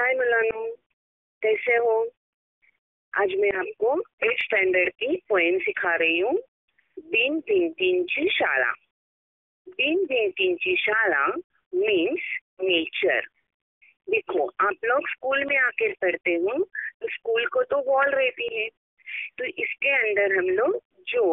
हाय मुलानो, कैसे हो? आज मैं आपको 8th स्टैंडर्ड की पोएम सिखा रही हूँ। बिन भिंतींची शाळा। बिन भिंतींची शाळा मीन्स नेचर। देखो, आप लोग स्कूल में आकर पढ़ते हो तो स्कूल को तो वॉल रहती है, तो इसके अंदर हम लोग जो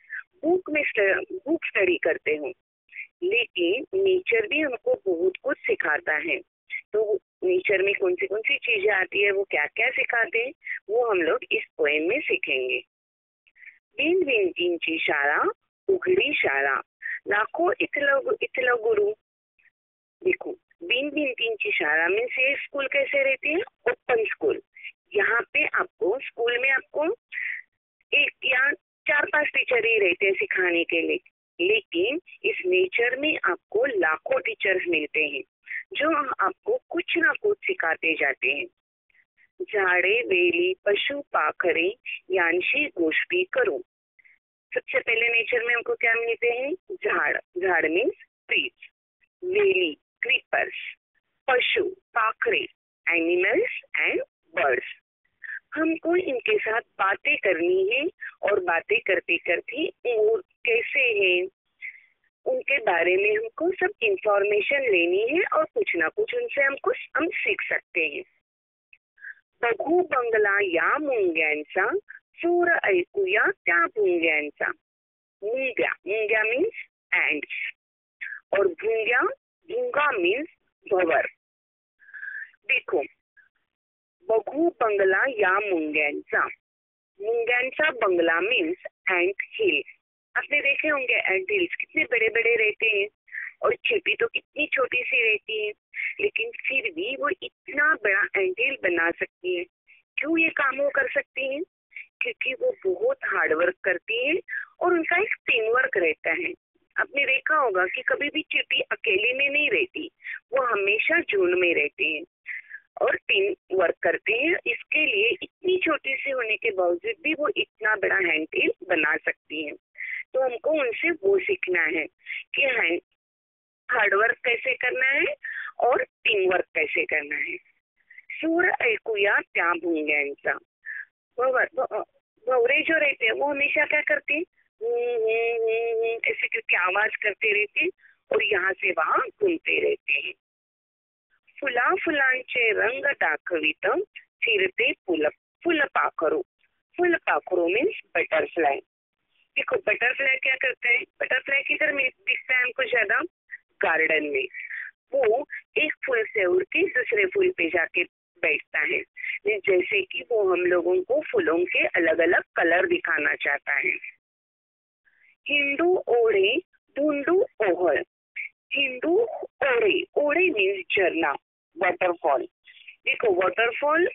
बुक स्टडी करते हो, लेकिन नेचर भी हमको बहुत कुछ सिखाता है। तो नेचर में कौन सी चीजें आती है, वो क्या क्या सिखाते हैं, वो हम लोग इस पोएम में सीखेंगे। बिन भिंतींची शाळा उघडी शाळा, लाखों इथलं गुरु। देखो, बिन भिंतींची शाळा मीन्स ये स्कूल कैसे रहती है? Open school. यहाँ पे आपको स्कूल में आपको एक या 4-5 टीचर ही रहते हैं सिखाने के लिए, लेकिन इस नेचर में आपको लाखों टीचर्स मिलते हैं जो आपको कुछ ना कुछ सिखाते जाते हैं। झाड़े वेली पशु पाखरे यांशी गोष्टी करो। सबसे पहले नेचर में हमको क्या मिलते हैं? झाड़। झाड़ मीन्स ट्रीज, वेली क्रीपर्स, पशु पाखरे एनिमल्स एंड बर्ड्स। हमको इनके साथ बातें करनी है और बातें करते करते वो कैसे हैं उनके बारे में हमको सब इंफॉर्मेशन लेनी है और कुछ ना कुछ उनसे हम सीख सकते हैं। बघू बंगला या मुंग्यांचा, सूर ऐकूया त्या भुंग्यांचा। मुंग्या मीन्स एंड्स और भुंगा मीन्स भंवर। देखो, बघू बंगला या मुंग्यांचा बंगला मीन्स एंट हिल। आपने देखे होंगे एंट हिल्स कितने बड़े बड़े रहते हैं और चींटी तो कितनी छोटी सी रहती है, लेकिन फिर भी वो इतना बड़ा एंट हिल बना सकती है। क्यों ये काम वो कर सकती है? क्योंकि वो बहुत हार्ड वर्क करती है और उनका एक टीम वर्क रहता है। आपने देखा होगा कि कभी भी चींटी अकेले में नहीं रहती, वो हमेशा झुंड में रहती है और टीम वर्क करते हैं। इसके लिए इतनी छोटी सी होने के बावजूद भी वो इतना बड़ा हैंड हिल बना सकती है। तो हमको उनसे वो सीखना है कि हार्डवर्क कैसे करना है और टीम वर्क कैसे करना है। सूर ऐकूया त्या भुंग्यांचा। भंवरे जो रहते हैं वो हमेशा क्या करते हैं? ऐसे करके आवाज करते रहते और यहाँ से वहां घूमते रहते हैं। फुलांचे रंग दाखवित फिरते फुलपाखरू। फुलपाखरू मीन्स बटरफ्लाई। देखो, बटरफ्लाई क्या करता है? बटरफ्लाई किधर में दिखता है हमको ज्यादा? गार्डन में। वो एक फूल से उड़ के दूसरे फूल पे जाके बैठता है, जैसे कि वो हम लोगों को फूलों के अलग अलग कलर दिखाना चाहता है। हिंदू ओढ़े धुंडू ओहळ। हिंदू ओढ़े मीन्स झरना, वाटरफॉल। देखो, वाटरफॉल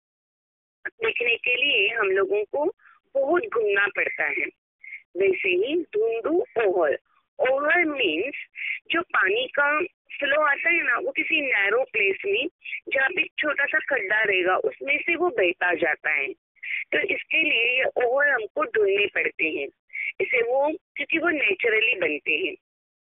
देखने के लिए हम लोगों को बहुत घूमना पड़ता है। वैसे ही धुंडू ओहळ मीन्स जो पानी का फ्लो आता है ना, वो किसी नैरो प्लेस में जहाँ पे छोटा सा खड्डा रहेगा उसमें से वो बहता जाता है। तो इसके लिए ये ओहळ हमको ढूंढने पड़ते हैं, इसे वो क्योंकि वो नेचुरली बनते हैं।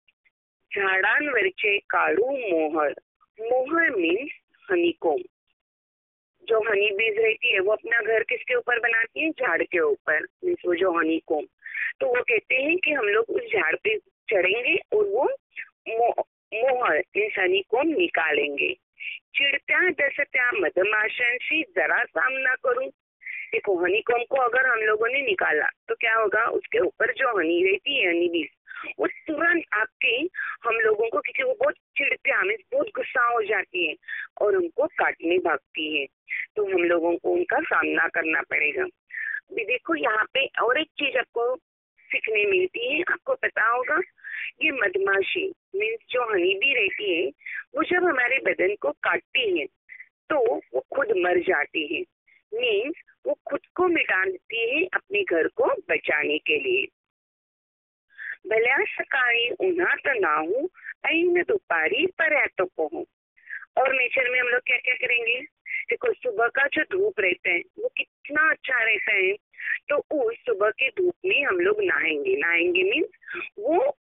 झाडांवरचे काढू मोहळ मीन्स हनीकोम। जो हनी बीज रहती है वो अपना घर किसके ऊपर बनाती है? झाड़ के ऊपर, मीन्स वो जो हनीकोम। तो वो कहते हैं कि हम लोग उस झाड़ पे चढ़ेंगे और वो मोहळ मीन्स हनीकोम निकालेंगे। चिड़त्या डसत्या मधमाशांशी जरा सामना करूं। देखो, हनीकोम को अगर हम लोगों ने निकाला तो क्या होगा? उसके ऊपर जो हनी रहती है, हनी बीज, वो तुरंत आपके हम लोगों को, क्योंकि वो बहुत चिड़त्या मीन्स बहुत गुस्सा हो जाती है और हमको काटने भागती है, तो हम लोगों को उनका सामना करना पड़ेगा। भी देखो, यहाँ पे और एक चीज आपको सीखने मिलती है। आपको पता होगा, ये मधमाशी मीन्स जो हनी बी रहती है, वो जब हमारे बदन को काटती है तो वो खुद मर जाती है, मीन्स वो खुद को मिटा देती है अपने घर को बचाने के लिए। भल्या सकाळी उन्हात नाहू, ऐन दुपारी पर्यात पोहू। और नेचर में हम लोग क्या क्या करेंगे? देखो, सुबह का जो धूप रहता है वो कितना अच्छा रहता है, तो उस सुबह के धूप में हम लोग नहाएंगे मीन्स वो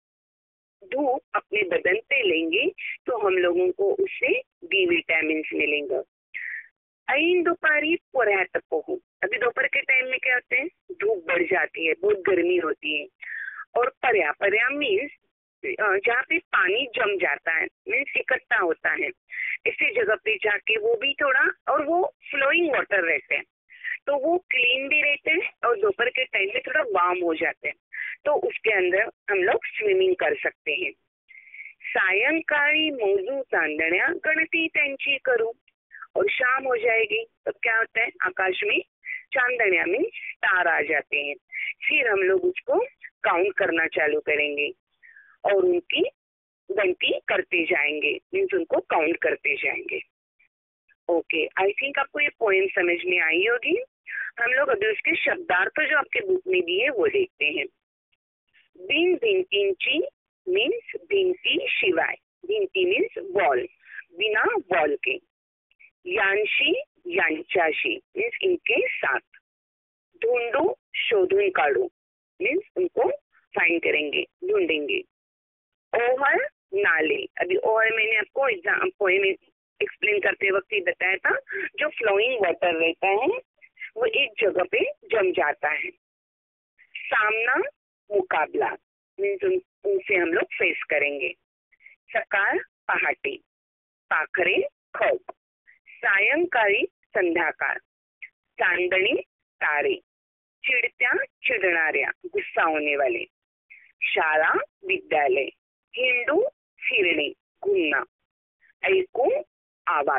धूप अपने बदन पे लेंगे तो हम लोगों को उससे डी विटामिन मिलेंगे। ऐन दुपारी पोऱ्यात पोहू, अभी दोपहर के टाइम में क्या होते हैं, धूप बढ़ जाती है, बहुत गर्मी होती है। और पर्या, पर्या मीन्स जहाँ पे पानी जम जाता है, मीन्स इकट्ठा होता है, इसी जगह पे जाके वो भी थोड़ा, और वो फ्लोइंग वाटर रहते हैं, तो वो क्लीन भी रहते हैं और दोपहर के टाइम में थोड़ा वार्म हो जाते हैं, तो उसके अंदर हम लोग स्विमिंग कर सकते हैं। सायंकाळी मोजू चांदण्या गणती त्यांची करूं, और शाम हो जाएगी तो क्या होता है, आकाश में चांदण्या में स्टार आ जाते हैं, फिर हम लोग उसको काउंट करना चालू करेंगे और उनकी गिनती करते जाएंगे, मीन्स उनको काउंट करते जाएंगे। ओके, आई थिंक आपको ये पोएम समझ में आई होगी। हम लोग अभी उसके शब्दार्थ जो आपके बुक में दिए वो देखते हैं। बिन भिंतींची मीन्स भिंती शिवाय, भिंती मीन्स वॉल, बिना वॉल के। यांशी यांच्याशी मीन्स इनके साथ। ढूंढू शोधून काढू मीन्स उनको फाइंड करेंगे, ढूंढेंगे। ओहर नाले, अभी ओहर मैंने आपको एग्जाम पोएम एक्सप्लेन करते वक्त ही बताया था, जो फ्लोइंग वाटर रहता है वो एक जगह पे जम जाता है। सामना मुकाबला मीन्स उनसे हम लोग फेस करेंगे। सकाळ पहाटे, पाखरे खप, सायंकाळी संध्याकाळ, चांदणी तारे, चिडत्या चिडणाऱ्या गुस्सा होने वाले, शाळा विद्यालय, हिंडू फिरणे घुमना, ऐकू आवाज।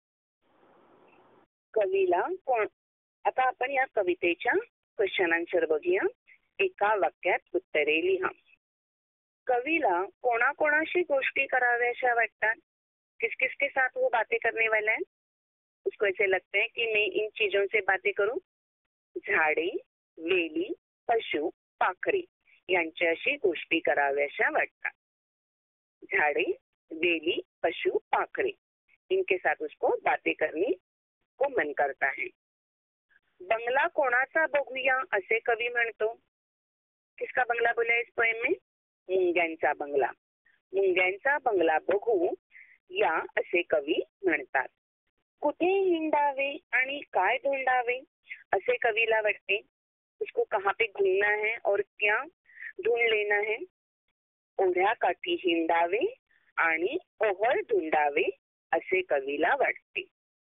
कवीला कोण, आता आपण या कवितेच्या क्वेश्चन आन्सर बघूया। एका वाक्यात उत्तरे लिहा। कवीला कोणाकोणाशी गोष्टी कराव्याशा वाटतात, किस किस के साथ वो बातें करने वाला है, उसको ऐसे लगता है कि मैं इन चीजों से बातें करूं। झाडे, वेली, पशु, पाखरे यांच्याशी गोष्टी कराव्याशा वाटतात। झाडे, वेली, पशु, पाखरे, इनके साथ उसको बातें करने को मन करता है। बंगला कोणाचा बघूया असे कवी म्हणतो, किसका बंगला बोला इस पोएम में, मुंग्यांचा बंगला। मुंग्यांचा बंगला बघू या असे कवी म्हणतात। कुठे हिंडावे आणि काय ढूंढावे असे कवीला वाटते, उसको कहाँ पे घूमना है और क्या ढूंढ लेना है। ओढ्या काठी हिंडावे आणि ओहळ ढूंढावे असे कवीला वाटते।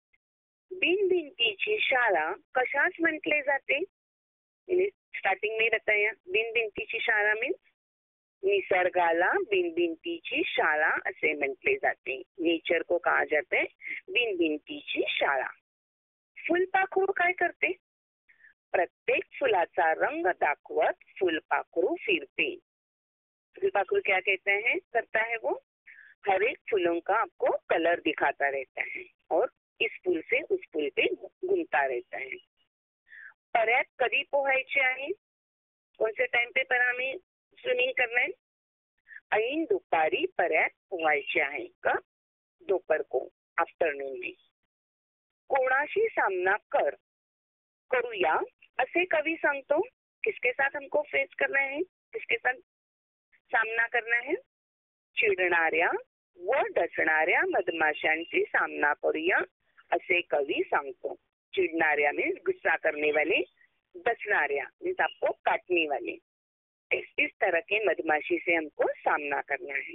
बिनभिंतीची शाळा कशास म्हटले जाते, स्टार्टिंग में बताया, बिनभिंतीची शाळा मीन्स निसर्गाला बिनभिंतीची शाळा असे म्हटले जाते। नेचर को कहा जाता है बिनभिंतीची शाळा। फुलपाखरू काय करते, प्रत्येक फुलाचा रंग दाखवत फुलपाखरू फिरते। फुलपाखरू क्या कहते हैं, करता है वो, हर एक फूलों का आपको कलर दिखाता रहता है और इस फूल से उस फूल पे घूमता रहता है। पर्यात कधी पोहायचे आहे, कौन से टाइम पे पर हमें स्विमिंग करना है, ऐन दुपारी पर्यात पोहायचे आहे का, दोपहर को, आफ्टरनून में। कोणाशी सामना कर, करूया असे कवी सांगतो, किसके साथ हमको फेस करना है, किसके साथ सामना करना है। चिडणाऱ्या व डसणाऱ्या मधमाशांची सामना करूया असे कवी सांगतो। चिडणाऱ्या मीन्स गुस्सा करने वाले, डसणाऱ्या मीन्स आपको काटने वाले, इस तरह के मधमाशी से हमको सामना करना है।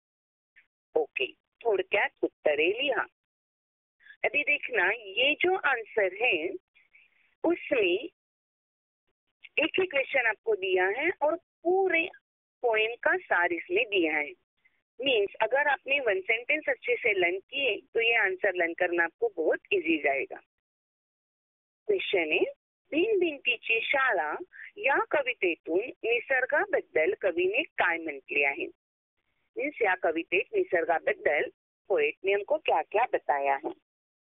ओके, थोड़क्यात उत्तरे लिहा। अभी देखना ये जो आंसर है उसमें एक ही क्वेश्चन आपको दिया है और पूरे पोएम का सार इसमें दिया है। मीन्स अगर आपने वन सेंटेंस अच्छे से लर्न किए तो ये आंसर लर्न करना आपको बहुत इजी जाएगा। क्वेश्चन है, बिनभिंतीची शाळा या कवितेतून निसर्गाबद्दल कवीने काय म्हटले आहे। मीन्स या कवितेत निसर्गाबद्दल पोएटने हमको क्या क्या बताया है।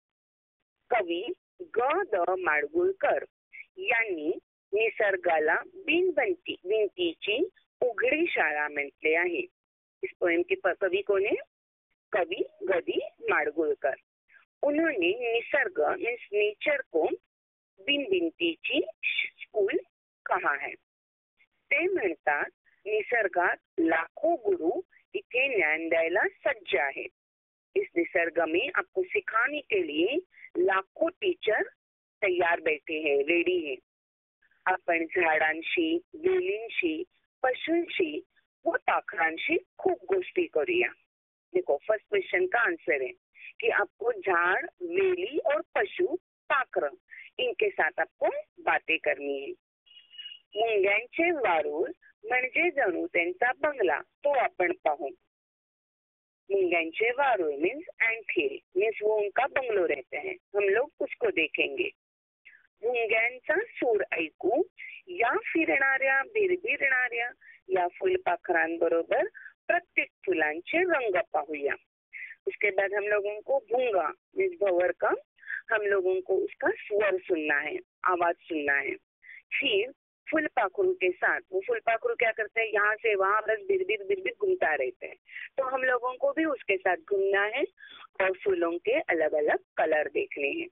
कवी ग द माडगुळकर यांनी निसर्गाला बिनभिंतीची उघडी शाळा म्हटले आहे। इस पोएम के कवि कौन है, कवि गदी माडगुळकर। उन्होंने निसर्ग मीन्स नेचर को बिनभिंतीची स्कूल कहा है। ते म्हणतात निसर्गात लाखों गुरु इथे ज्ञान द्यायला सज्ज आहे। इस निसर्ग में आपको सिखाने के लिए लाखों टीचर तयार बैठे हैं, रेडी है. आपण झाडांशी, वेलींशी, पशूंशी व पाखरांशी खूप गोष्टी करूया. देखो, फर्स्ट क्वेश्चन का आंसर है कि आपको झाड़, वेली और पशु, पाखर, इनके साथ आपको बातें करनी है. मुंग्यांचे वारूळ म्हणजे जणू त्यांचा बंगला, तो आपण पाहू. मुंग्यांचे वारूळ मीन्स एंटहिल, मीन्स वो उनका बंगलो रहते हैं, हम लोग उसको देखेंगे. मुंग्यांचा सूर ऐकू या फिरणाऱ्या, भिरभिरणाऱ्या या फुलपाखरांबरोबर प्रत्येक फुलांचे रंग पाहूया. उसके बाद हम लोगों को भूंगा मीन्स भंवर का, हम लोगों को उसका स्वर सुनना है, आवाज सुनना है. फिर फुलपाखरू के साथ, वो फुलपाखरू क्या करते हैं, यहाँ से वहाँ बस बिरबिर बिरबिर घूमता रहते हैं, तो हम लोगों को भी उसके साथ घूमना है और फूलों के अलग अलग कलर देखने हैं.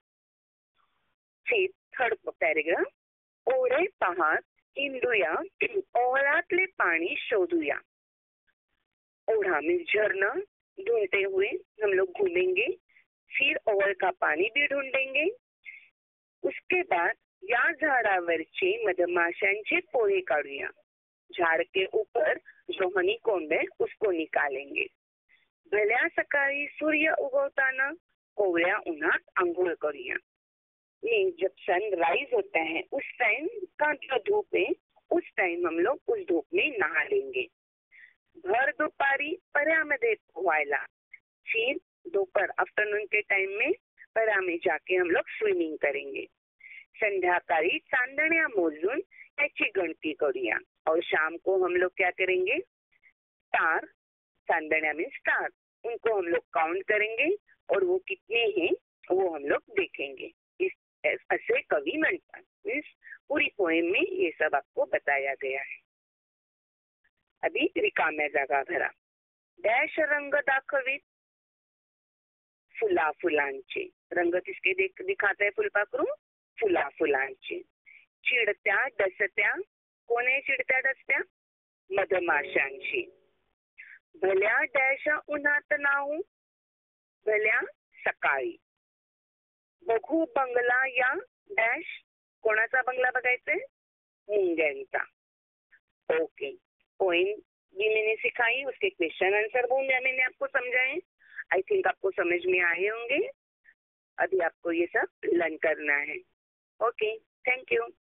फिर थर्ड पैराग्राफ, ओढे पाहत हिंडूया, ओहळातले पाणी शोधूया. ओढ़ा मीन्स झरना, ढूंढते हुए हम लोग घूमेंगे. फिर ओहळ का पानी भी ढूंढेंगे. उसके बाद या झाडावरचे मधमाशांचे पोहे काढूया. झाड़ के ऊपर जो हनीकॉम्ब है उसको निकालेंगे. भल्या सकाळी सूर्य उगवताना कोवळ्या उन्हात आंघोळ करूया. जब सनराइज होता है उस टाइम का जो धूप है, उस टाइम हम लोग उस धूप में नहा लेंगे. भर दोपहरी पर्यामध्ये पोहायला. फिर दोपहर आफ्टरनून के टाइम में पर्या में जाके हम लोग स्विमिंग करेंगे. संध्याकाळी चांदण्या मोजून त्याची गणती करूया. और शाम को हम लोग क्या करेंगे, स्टार, चांदण्या में स्टार, उनको हम लोग काउंट करेंगे और वो कितने हैं वो हम लोग देखेंगे. ऐसे कवि म्हणतात. मीन्स पूरी पोएम में ये सब आपको बताया गया है. अभी रिकाम्या जागा भरा. डॅश रंग दाखवित, फुला फुलांचे. रंग किसके दिखाता है फुलपाखरू, फुला फुलांचे. चिडत्या डसत्या, कोणे चिडत्या डसत्या, मधमाशांशी. भल्या डॅश उन्हात नाहू, भल्या सकाळी. बघू बंगला या डॅश, कोणाचा बंगला बघायचंय, मुंग्यांचा. ओके, पोएम भी मैंने सिखाई, उसके क्वेश्चन आंसर वो मैंने आपको समझाए. आई थिंक आपको समझ में आए होंगे. अभी आपको ये सब लर्न करना है. Okay, thank you.